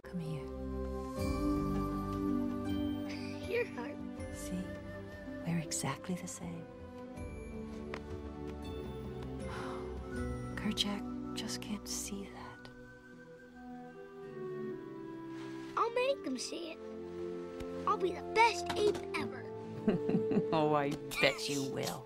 Come here. Your heart. See? We're exactly the same. Kerchak just can't see that. I'll make them see it. I'll be the best ape ever. Oh, I bet you will.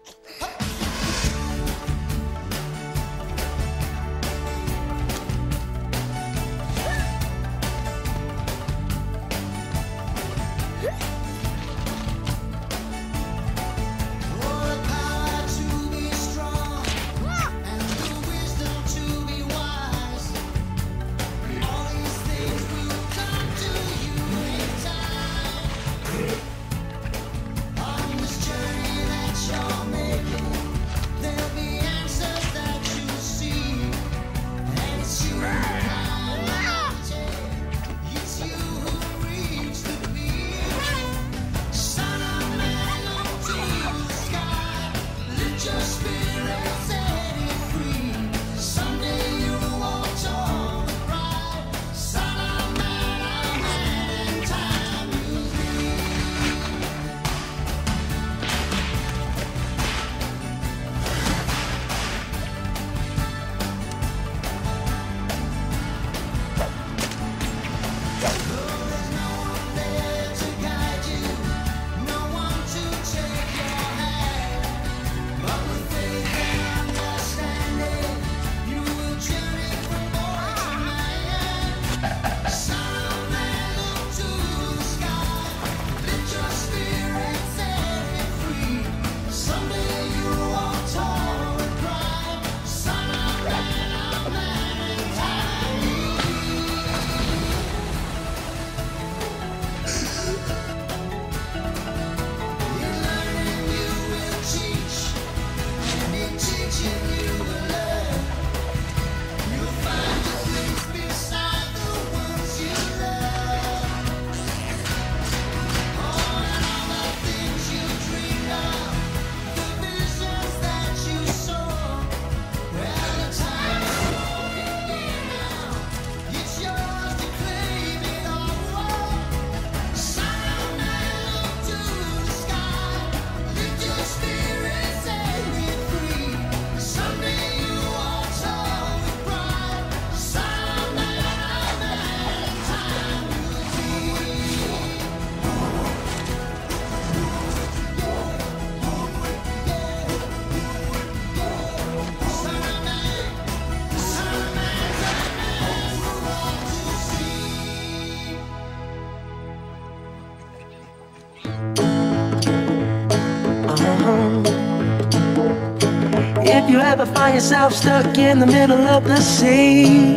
If you ever find yourself stuck in the middle of the sea,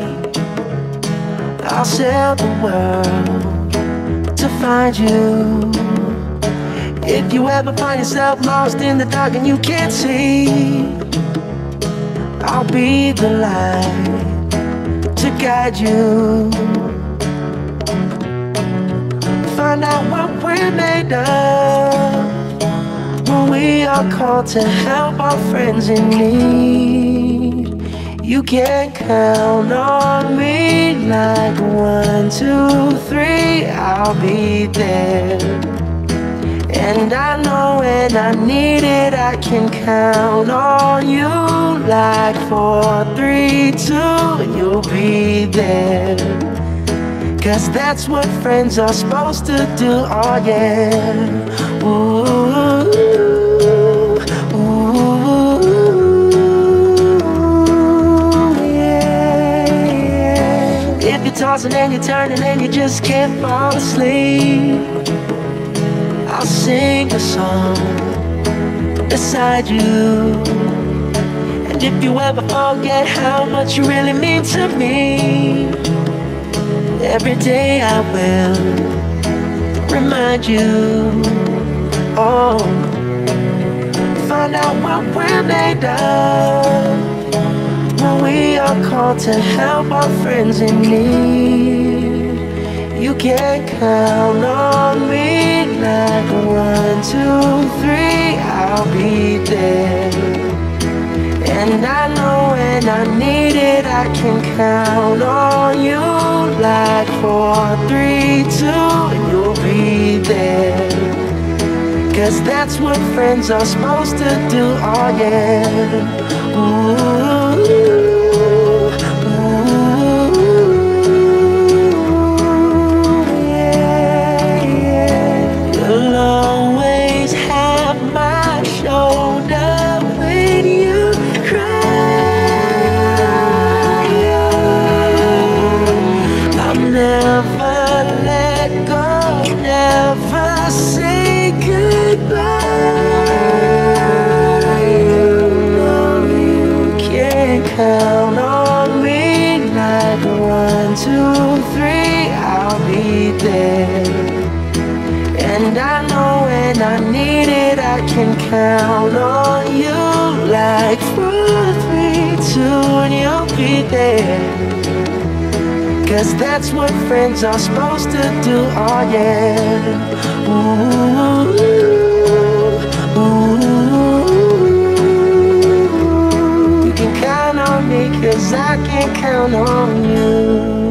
I'll sail the world to find you. If you ever find yourself lost in the dark and you can't see, I'll be the light to guide you. Find out what we're made of when we are called to help our friends in need. You can count on me like 1, 2, 3, I'll be there. And I know when I need it, I can count on you like 4, 3, 2, and you'll be there. 'Cause that's what friends are supposed to do, oh yeah. Ooh, ooh, yeah, yeah. If you're tossing and you're turning and you just can't fall asleep, I'll sing a song beside you. And if you ever forget how much you really mean to me, every day I will remind you. Oh, find out what we're made of when we are called to help our friends in need. You can count on me like 1, 2, 3, I'll be there. And I know when I need it, I can count on you. Like 4, 3, 2, and you'll be there. 'Cause that's what friends are supposed to do, oh yeah. Ooh, yeah, yeah. You'll always have my shoulder when you cry. I'll never let go, never say goodbye. You know you can count on me. Like 1, 2, 3, I'll be there. And I know when I need it, I can count on you. Like 4, 3, 2, and you'll be there. 'Cause that's what friends are supposed to do, oh yeah. Ooh, ooh. You can count on me 'cause I can count on you.